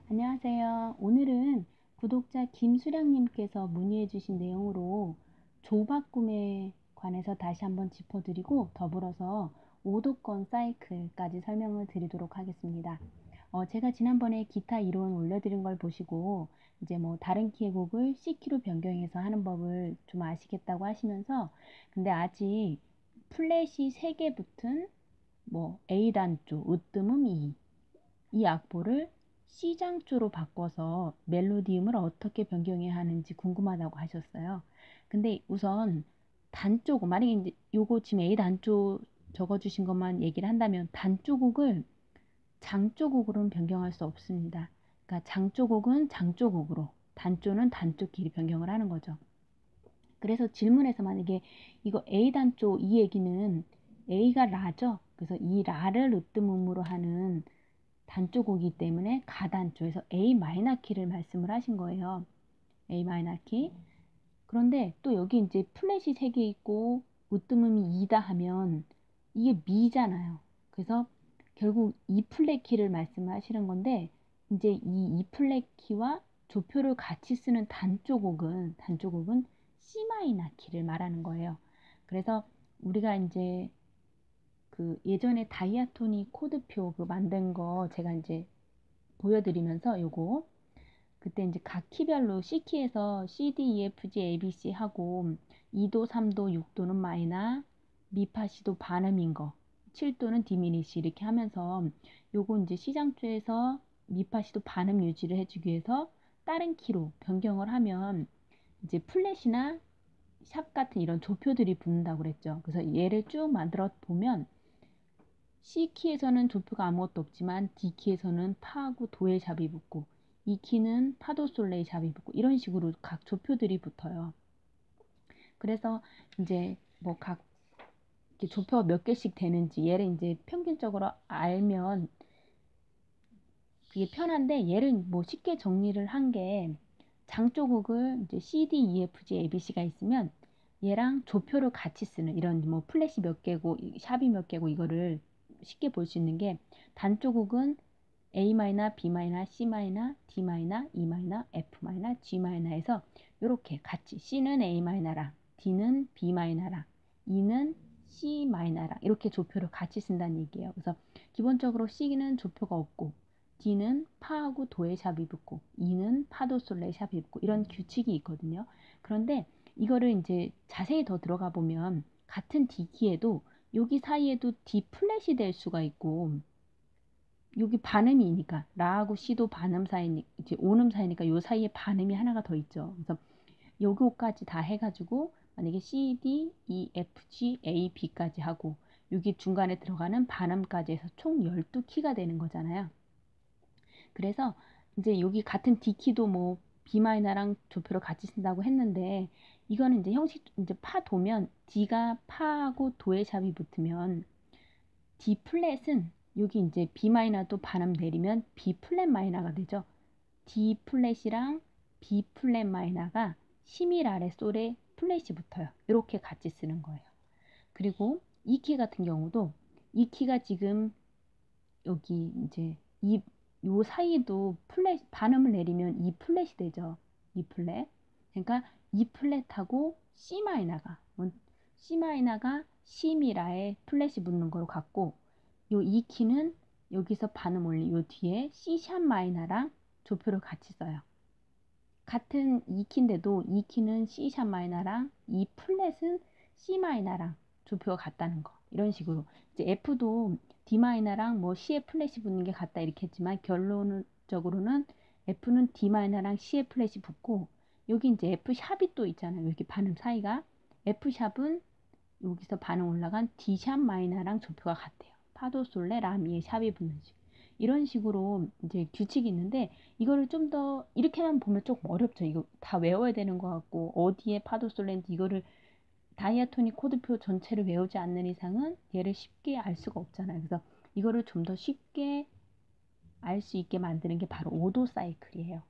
안녕하세요. 오늘은 구독자 김수량님께서 문의해 주신 내용으로 조바꿈에 관해서 다시 한번 짚어드리고 더불어서 오도권 사이클까지 설명을 드리도록 하겠습니다. 제가 지난번에 기타 이론 올려드린 걸 보시고 이제 뭐 다른 키의 곡을 C키로 변경해서 하는 법을 좀 아시겠다고 하시면서 근데 아직 플랫이 3개 붙은 뭐 A단조, 으뜸음 2, 이 악보를 C장조로 바꿔서 멜로디움을 어떻게 변경해야 하는지 궁금하다고 하셨어요. 근데 우선 단조 곡, 만약에 이제 요거 지금 A 단조 적어주신 것만 얘기를 한다면 단조곡을 장조곡으로는 변경할 수 없습니다. 그러니까 장조곡은 장조곡으로, 단조는 단조끼리 변경을 하는 거죠. 그래서 질문에서 만약에 이거 A 단조 이 얘기는 A가 라죠. 그래서 이 라를 으뜸음으로 하는 단조곡이기 때문에 가단조에서 A 마이너 키를 말씀을 하신 거예요. A 마이너 키. 그런데 또 여기 이제 플랫이 3개 있고 으뜸음이 2다 하면 이게 미잖아요. 그래서 결국 E 플랫 키를 말씀하시는 건데 이제 이 E 플랫 키와 조표를 같이 쓰는 단조곡은 C 마이너 키를 말하는 거예요. 그래서 우리가 이제 그 예전에 다이아토닉 코드표 그 만든 거 제가 이제 보여드리면서 요거 그때 이제 각 키별로 C키에서 C, D, E, F, G, A, B, C 하고 2도, 3도, 6도는 마이너, 미파시도 반음인 거, 7도는 디미니시 이렇게 하면서 요거 이제 C장조에서 미파시도 반음 유지를 해주기 위해서 다른 키로 변경을 하면 이제 플랫이나 샵 같은 이런 조표들이 붙는다고 그랬죠. 그래서 얘를 쭉 만들어 보면 C키에서는 조표가 아무것도 없지만 D키에서는 파하고 도의 샵이 붙고 E키는 파도 솔레의 샵이 붙고 이런 식으로 각 조표들이 붙어요. 그래서 이제 뭐 각 조표가 몇 개씩 되는지 얘를 이제 평균적으로 알면 그게 편한데 얘를 뭐 쉽게 정리를 한 게 장조곡을 이제 C, D, E, F, G, A, B, C가 있으면 얘랑 조표를 같이 쓰는 이런 뭐 플랫이 몇 개고 샵이 몇 개고 이거를 쉽게 볼 수 있는 게 단조곡은 A 마이너, B 마이너, C 마이너, D 마이너, E 마이너, F 마이너, G 마이너에서 이렇게 같이 C는 A 마이너랑 D는 B 마이너랑 E는 C 마이너랑 이렇게 조표를 같이 쓴다는 얘기예요. 그래서 기본적으로 C는 조표가 없고 D는 파하고 도의 샵이 붙고 E는 파도 솔레의 샵이 붙고 이런 규칙이 있거든요. 그런데 이거를 이제 자세히 더 들어가 보면 같은 D키에도 여기 사이에도 D 플랫이 될 수가 있고 여기 반음이니까 라하고 C도 반음 사이니 이제 온음 사이니까 요 사이에 반음이 하나가 더 있죠. 그래서 요거까지 다 해가지고 만약에 C, D, E, F, G, A, B까지 하고 여기 중간에 들어가는 반음까지 해서 총 12키가 되는 거잖아요. 그래서 이제 여기 같은 D키도 뭐 B 마이너랑 조표를 같이 쓴다고 했는데 이거는 이제 형식 이제 파 도면 D가 파하고 도의 샵이 붙으면 D 플랫은 여기 이제 B 마이너도 반음 내리면 B 플랫 마이너가 되죠. D 플랫이랑 B 플랫 마이너가 시밀 아래 솔에 플랫이 붙어요. 이렇게 같이 쓰는 거예요. 그리고 이 키 같은 경우도 이 키가 지금 여기 이제 요 사이도 플랫 반음을 내리면 E 플랫이 되죠. E 플랫. 그러니까 E 플랫하고 C 마이너가 C 마이너가 C 미라에 플랫이 붙는 거로 같고 요 E 키는 여기서 반음 올린 요 뒤에 C 샵 마이너랑 조표를 같이 써요. 같은 E 키인데도 E 키는 C 샵 마이너랑 E 플랫은 C 마이너랑 조표가 같다는 거. 이런 식으로 이제 F도 D 마이너랑 뭐 C의 플랫이 붙는 게 같다 이렇게 했지만 결론적으로는 F는 D 마이너랑 C의 플랫이 붙고 여기 이제 F 샵이 또 있잖아요. 여기 반음 사이가 F 샵은 여기서 반음 올라간 D 샵 마이너랑 조표가 같아요. 파도 솔레 라미의 샵이 붙는 식. 이런 식으로 이제 규칙이 있는데 이거를 좀 더 이렇게만 보면 조금 어렵죠. 이거 다 외워야 되는 것 같고 어디에 파도 솔레인지 이거를 다이아토닉 코드표 전체를 외우지 않는 이상은 얘를 쉽게 알 수가 없잖아요. 그래서 이거를 좀 더 쉽게 알 수 있게 만드는 게 바로 오도 사이클이에요.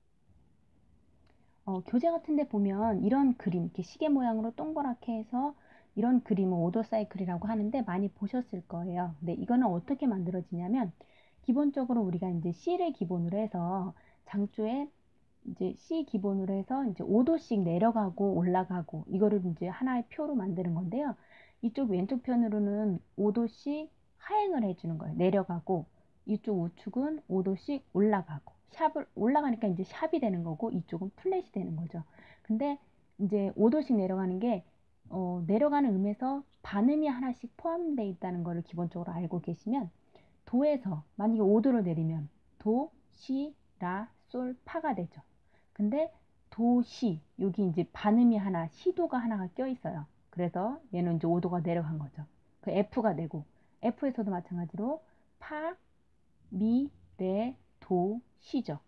교재 같은 데 보면 이런 그림, 이렇게 시계 모양으로 동그랗게 해서 이런 그림을 오도 사이클이라고 하는데 많이 보셨을 거예요. 근데 이거는 어떻게 만들어지냐면 기본적으로 우리가 이제 C를 기본으로 해서 장조에 이제 C 기본으로 해서 이제 5도씩 내려가고 올라가고 이거를 이제 하나의 표로 만드는 건데요. 이쪽 왼쪽 편으로는 5도씩 하행을 해주는 거예요. 내려가고 이쪽 우측은 5도씩 올라가고 샵을 올라가니까 이제 샵이 되는 거고 이쪽은 플랫이 되는 거죠. 근데 이제 5도씩 내려가는 게 내려가는 음에서 반음이 하나씩 포함되어 있다는 것을 기본적으로 알고 계시면 도에서 만약에 5도를 내리면 도, 시, 라, 솔, 파가 되죠. 근데 도, 시 여기 이제 반음이 하나, 시도가 하나가 껴 있어요. 그래서 얘는 이제 5도가 내려간 거죠. 그 F가 되고 F에서도 마찬가지로 파, 미, 레, 도, 시죠.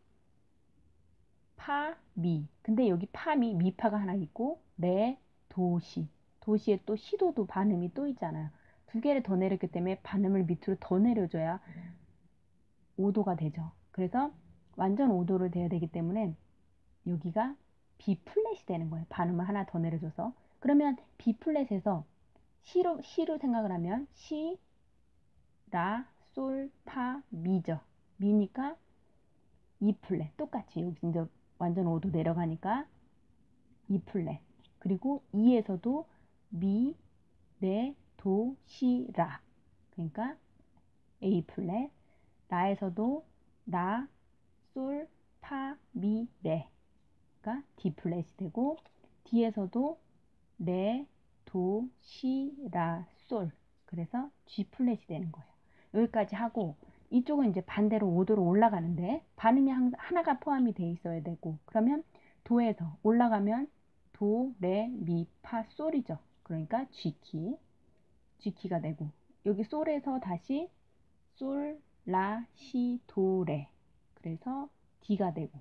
파, 미. 근데 여기 파, 미, 미파가 하나 있고 레, 도, 시. 도시에 또 시도도 반음이 또 있잖아요. 두 개를 더 내렸기 때문에 반음을 밑으로 더 내려줘야 5도가 되죠. 그래서 완전 5도를 돼야 되기 때문에 여기가 B 플랫이 되는 거예요. 반음을 하나 더 내려줘서. 그러면 B 플랫에서 C로 생각을 하면 시, 라, 솔, 파, 미죠. 미니까 E 플랫. 똑같이 여기 이제 완전 5도 내려가니까 E 플랫. 그리고 E에서도 미, 레, 도, 시, 라. 그러니까 A 플랫. 라에서도 라, 솔, 파, 미, 레가 D 플랫이 되고 D에서도 레, 도, 시, 라, 솔. 그래서 G 플랫이 되는 거예요. 여기까지 하고 이쪽은 이제 반대로 5도로 올라가는데 반음이 하나가 포함이 돼 있어야 되고 그러면 도에서 올라가면 도, 레, 미, 파, 솔이죠. 그러니까 G키, G키가 되고 여기 솔에서 다시 솔, 라, 시, 도, 레. 그래서 D가 되고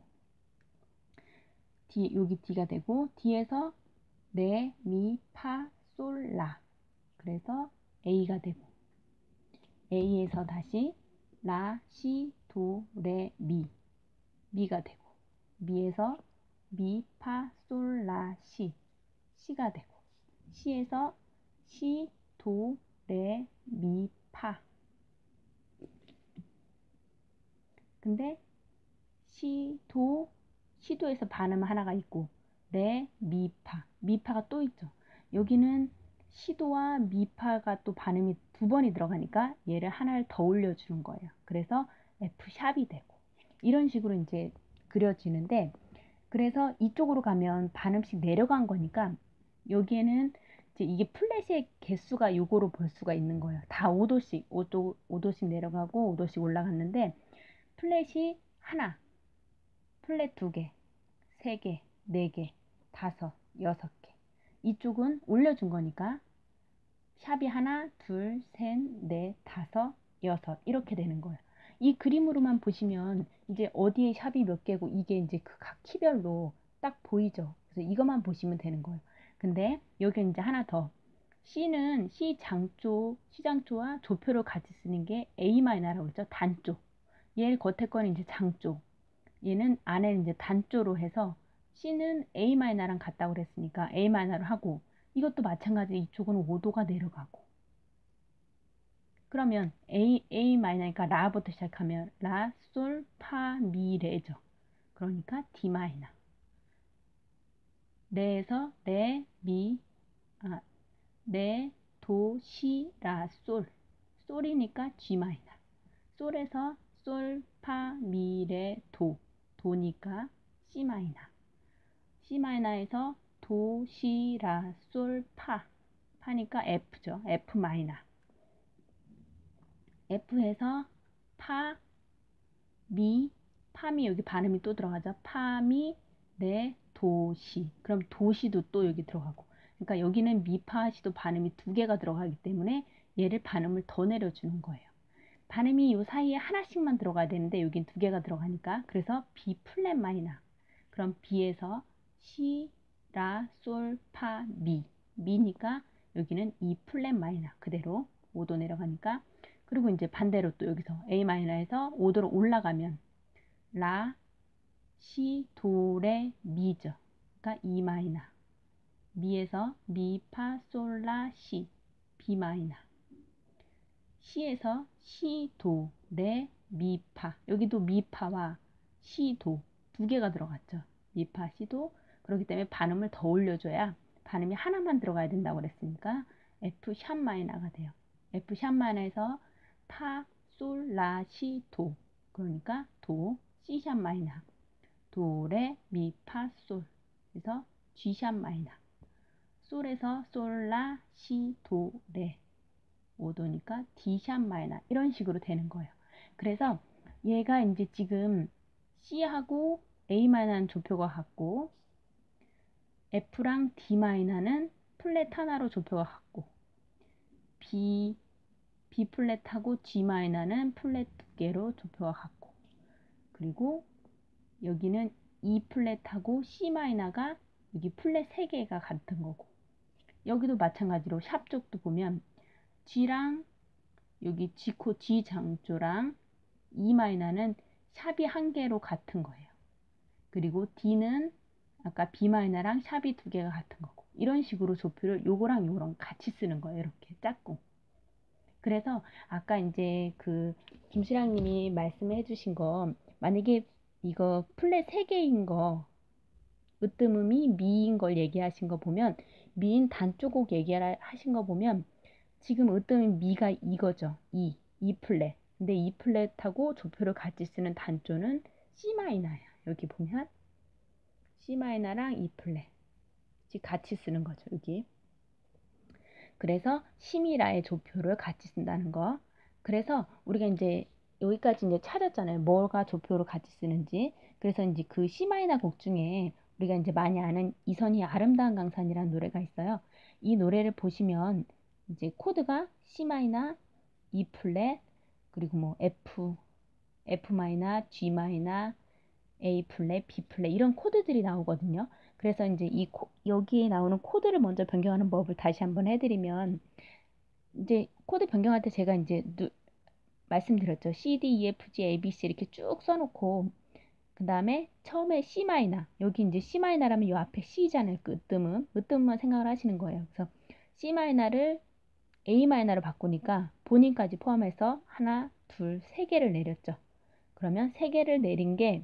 여기 D가 되고 D에서 레, 미, 파, 솔, 라. 그래서 A가 되고 A에서 다시 라, 시, 도, 레, 미가 되고 미에서 미, 파, 솔, 라, 시가 되고 시에서 시, 도, 레, 미, 파. 근데 시도에서 반음 하나가 있고 레, 미, 파. 미파가 또 있죠. 여기는 시도와 미파가 또 반음이 두 번이 들어가니까 얘를 하나를 더 올려주는 거예요. 그래서 F샵이 되고 이런 식으로 이제 그려지는데 그래서 이쪽으로 가면 반음씩 내려간 거니까 여기에는 이제 이게 플랫의 개수가 요거로 볼 수가 있는 거예요. 다 5도씩 내려가고 5도씩 올라갔는데 플랫이 하나, 플랫 2개, 3개, 4개, 5, 6개. 이쪽은 올려준 거니까 샵이 하나, 둘, 셋, 넷, 다섯, 여섯 이렇게 되는 거예요. 이 그림으로만 보시면 이제 어디에 샵이 몇 개고 이게 이제 그 각 키별로 딱 보이죠. 그래서 이것만 보시면 되는 거예요. 근데 여기 이제 하나 더. C는 C장조와 조표를 같이 쓰는 게 A마이너라고 했죠. 단조. 얘 겉에 거는 이제 장조. 얘는 안에는 이제 단조로 해서 C는 A마이너랑 같다고 그랬으니까 A마이너로 하고 이것도 마찬가지로 이쪽은 5도가 내려가고 그러면 A 마이너니까 라부터 시작하면 라, 솔, 파, 미, 레죠. 그러니까 D 마이너. 레에서 레, 미, 레, 도, 시, 라, 솔. 솔이니까 G 마이너. 솔에서 솔, 파, 미, 레, 도. 도니까 C 마이너. C 마이너에서 도, 시, 라, 솔, 파. 파니까 F죠. F 마이너. F에서 파, 미, 파미 여기 발음이 또 들어가죠. 파미, 레, 도시. 그럼 도시도 또 여기 들어가고. 그러니까 여기는 미파시도 발음이 두 개가 들어가기 때문에 얘를 발음을 더 내려주는 거예요. 발음이 이 사이에 하나씩만 들어가야 되는데 여긴 두 개가 들어가니까 그래서 B 플랫 마이너. 그럼 B에서 시, 라, 솔, 파, 미니까 여기는 E 플랫 마이너 그대로 5도 내려가니까 그리고 이제 반대로 또 여기서 A 마이너에서 5도로 올라가면 라, 시, 도, 레, 미죠. 그러니까 E 마이너. 미에서 미, 파, 솔, 라, 시, B 마이너. C에서 시, 도, 레, 미파. 여기도 미파와 시도 두 개가 들어갔죠. 미파, 시도. 그렇기 때문에 반음을 더 올려줘야 반음이 하나만 들어가야 된다고 그랬으니까 F 샵 마이너가 돼요. F 샵 마이너에서 파, 솔, 라, 시, 도. 그러니까 도, C 샵 마이너. 도, 레, 미, 파, 솔. 그래서 G 샵 마이너. 솔에서 솔, 라, 시, 도, 레. 5도니까 D 샵 마이너. 이런 식으로 되는 거예요. 그래서 얘가 이제 지금 C하고 A 마이너는 조표가 같고 F랑 D 마이너는 플랫 하나로 조표가 같고 B 플랫하고 G 마이너는 플랫 두 개로 조표가 같고 그리고 여기는 E 플랫하고 C 마이너가 여기 플랫 세 개가 같은 거고 여기도 마찬가지로 샵 쪽도 보면 G랑 여기 G 장조랑 E 마이너는 샵이 한 개로 같은 거예요. 그리고 D는 아까 B 마이너랑 샵이 두 개가 같은 거고 이런 식으로 조표를 요거랑 요거랑 같이 쓰는 거예요. 이렇게 짝꿍. 그래서 아까 이제 그 김수량님이 말씀해 주신 거 만약에 이거 플랫 3개인 거 으뜸음이 미인 걸 얘기하신 거 보면 미인 단조곡 얘기하신 거 보면 지금 으뜸이 미가 이거죠. E 플랫. 근데 E 플랫하고 조표를 같이 쓰는 단조는 C 마이너예요. 여기 보면 C 마이너랑 E 플랫 같이 쓰는 거죠. 여기. 그래서 시미라의 조표를 같이 쓴다는 거. 그래서 우리가 이제 여기까지 이제 찾았잖아요. 뭐가 조표로 같이 쓰는지. 그래서 이제 그 C 마이너 곡 중에 우리가 이제 많이 아는 이선희의 아름다운 강산이라는 노래가 있어요. 이 노래를 보시면 이제 코드가 C 마이너, E 플랫, 그리고 뭐 F 마이너, G 마이너, A 플랫, B 플랫 이런 코드들이 나오거든요. 그래서 이제 여기에 나오는 코드를 먼저 변경하는 법을 다시 한번 해드리면 이제 코드 변경할 때 제가 이제 말씀드렸죠. C, D, E, F, G, A, B, C 이렇게 쭉 써놓고 그 다음에 처음에 C 마이너 여기 이제 C 마이너라면 이 앞에 C잖아요. 그 으뜸만 생각을 하시는 거예요. 그래서 C 마이너를 A 마이너로 바꾸니까 본인까지 포함해서 하나, 둘, 세 개를 내렸죠. 그러면 세 개를 내린 게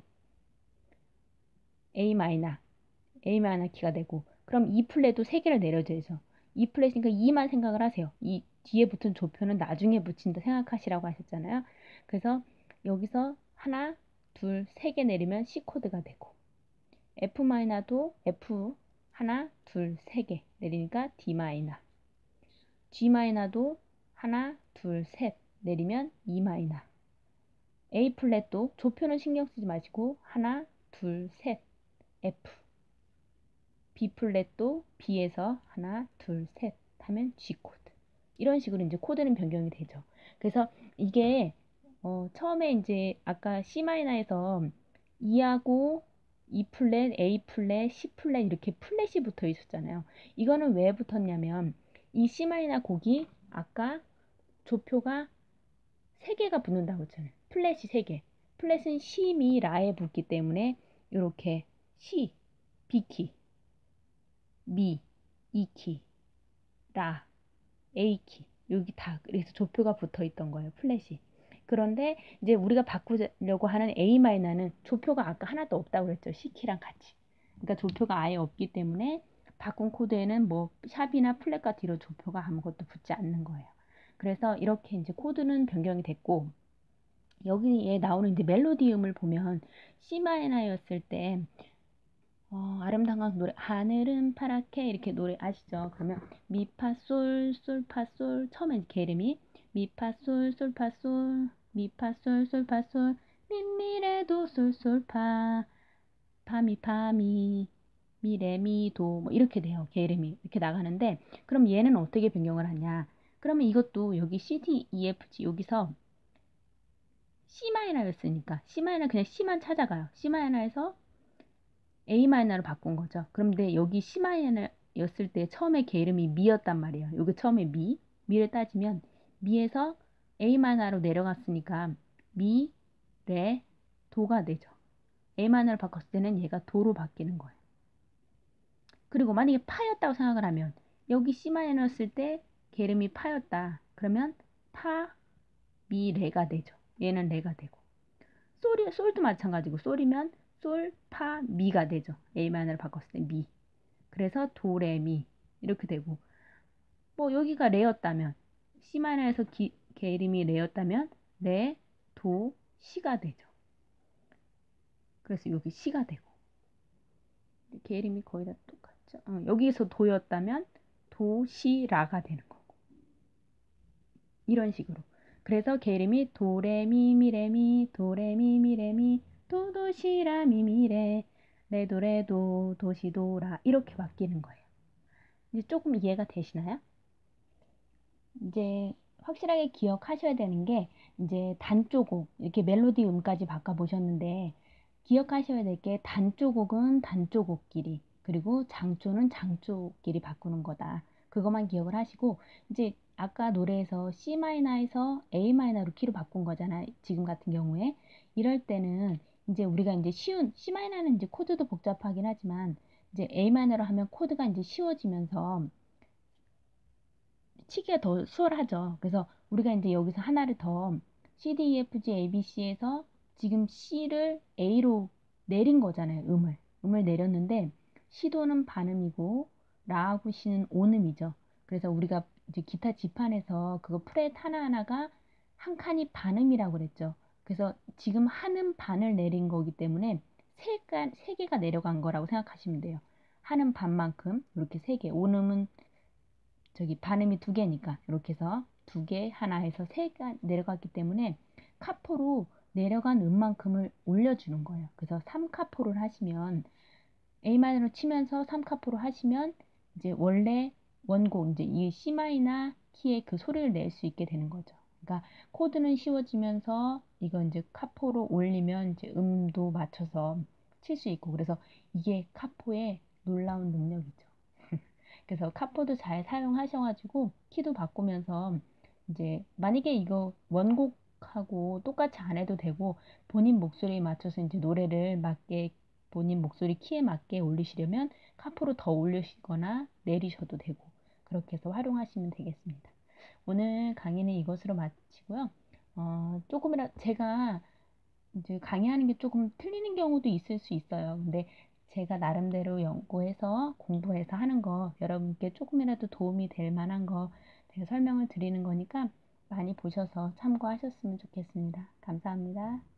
A 마이너 키가 되고 그럼 E 플랫도 3개를 내려줘야죠. E 플랫이니까 E만 생각을 하세요. 이 뒤에 붙은 조표는 나중에 붙인다 생각하시라고 하셨잖아요. 그래서 여기서 하나, 둘, 3개 내리면 C 코드가 되고 F 마이너도 F 하나, 둘, 3개 내리니까 D 마이너 G 마이너도 하나, 둘, 셋 내리면 E 마이너 A 플랫도 조표는 신경 쓰지 마시고 하나, 둘, 셋 F B 플랫도 B에서 하나, 둘, 셋 하면 G 코드. 이런 식으로 이제 코드는 변경이 되죠. 그래서 이게 처음에 이제 아까 C 마이너에서 E하고 E 플랫, A 플랫, C 플랫 이렇게 플랫이 붙어 있었잖아요. 이거는 왜 붙었냐면 이 C 마이너 곡이 아까 조표가 3개가 붙는다고 했잖아요. 플랫이 3개. 플랫은 C, 미, 라에 붙기 때문에 이렇게 C, B키 미, E키, 라, A키 여기 다 그래서 조표가 붙어 있던 거예요. 플랫이. 그런데 이제 우리가 바꾸려고 하는 A 마이너는 조표가 아까 하나도 없다고 그랬죠. C키랑 같이. 그러니까 조표가 아예 없기 때문에 바꾼 코드에는 뭐 샵이나 플랫과 뒤로 조표가 아무것도 붙지 않는 거예요. 그래서 이렇게 이제 코드는 변경이 됐고 여기에 나오는 이제 멜로디음을 보면 C 마이너였을 때 아름다운 노래 하늘은 파랗게 이렇게 노래 아시죠? 그러면 미파솔 솔파솔 처음에 게르미 미파솔 솔파솔 미파솔 솔파솔 미미레도 솔솔파 파미파미 미레미도 뭐 이렇게 돼요. 게르미 이렇게 나가는데 그럼 얘는 어떻게 변경을 하냐? 그러면 이것도 여기 C, D, E, F, G 여기서 C 마이너였으니까 C 마이너 그냥 C만 찾아가요. C 마이너에서 A 마이너로 바꾼 거죠. 그런데 여기 C 마이너였을 때 처음에 걔 이름이 미였단 말이에요. 여기 처음에 미를 따지면 미에서 A 마이너로 내려갔으니까 미, 레, 도가 되죠. A 마이너로 바꿨을 때는 얘가 도로 바뀌는 거예요. 그리고 만약에 파였다고 생각을 하면 여기 C 마이너였을 때 걔 이름이 파였다. 그러면 파, 미, 레가 되죠. 얘는 레가 되고. 솔도 마찬가지고 솔이면 솔, 파, 미가 되죠. A 마이너를 바꿨을 때 미. 그래서 도, 레, 미 이렇게 되고 뭐 여기가 레였다면 C 마이너에서 개 이름이 레였다면 레, 도, 시가 되죠. 그래서 여기 시가 되고 개 이름이 거의 다 똑같죠. 여기서 도였다면 도, 시, 라가 되는 거고 이런 식으로. 그래서 개 이름이 도, 레, 미, 미, 레, 미, 도, 레, 미, 미, 레, 미, 도, 도, 시, 라, 미, 미, 레, 레, 도, 레, 도, 도, 시, 도, 라 이렇게 바뀌는 거예요. 이제 조금 이해가 되시나요? 이제 확실하게 기억하셔야 되는 게 이제 단조곡 이렇게 멜로디 음까지 바꿔보셨는데 기억하셔야 될 게 단조곡은 단조곡끼리 그리고 장조는 장조끼리 바꾸는 거다. 그것만 기억을 하시고 이제 아까 노래에서 C 마이너에서 A 마이너로 키로 바꾼 거잖아요. 지금 같은 경우에 이럴 때는 이제 우리가 이제 쉬운 C 마이너는 이제 코드도 복잡하긴 하지만 이제 A 마이너로 하면 코드가 이제 쉬워지면서 치기가 더 수월하죠. 그래서 우리가 이제 여기서 하나를 더 C, D, E, F, G, A, B, C에서 지금 C를 A로 내린 거잖아요. 음을 내렸는데 시도는 반음이고 라하고 C는 온음이죠. 그래서 우리가 이제 기타 지판에서 그거 프렛 하나하나가 한 칸이 반음이라고 그랬죠. 그래서 지금 한음 반을 내린 거기 때문에 세 개가 내려간 거라고 생각하시면 돼요. 한음 반만큼 이렇게 세 개, 온음은 저기 반음이 두 개니까 이렇게 해서 두 개, 하나 해서 세 개 내려갔기 때문에 카포로 내려간 음만큼을 올려주는 거예요. 그래서 3카포를 하시면 A마이너로 치면서 3카포로 하시면 이제 원래 원곡 이제 이 C 마이너 키의 그 소리를 낼 수 있게 되는 거죠. 그러니까 코드는 쉬워지면서 이거 이제 카포로 올리면 이제 음도 맞춰서 칠 수 있고 그래서 이게 카포의 놀라운 능력이죠. 그래서 카포도 잘 사용하셔가지고 키도 바꾸면서 이제 만약에 이거 원곡하고 똑같이 안 해도 되고 본인 목소리에 맞춰서 이제 노래를 맞게 본인 목소리 키에 맞게 올리시려면 카포로 더 올리시거나 내리셔도 되고 그렇게 해서 활용하시면 되겠습니다. 오늘 강의는 이것으로 마치고요. 조금이라 제가 이제 강의하는 게 조금 틀리는 경우도 있을 수 있어요. 근데 제가 나름대로 연구해서 공부해서 하는 거 여러분께 조금이라도 도움이 될 만한 거 제가 설명을 드리는 거니까 많이 보셔서 참고하셨으면 좋겠습니다. 감사합니다.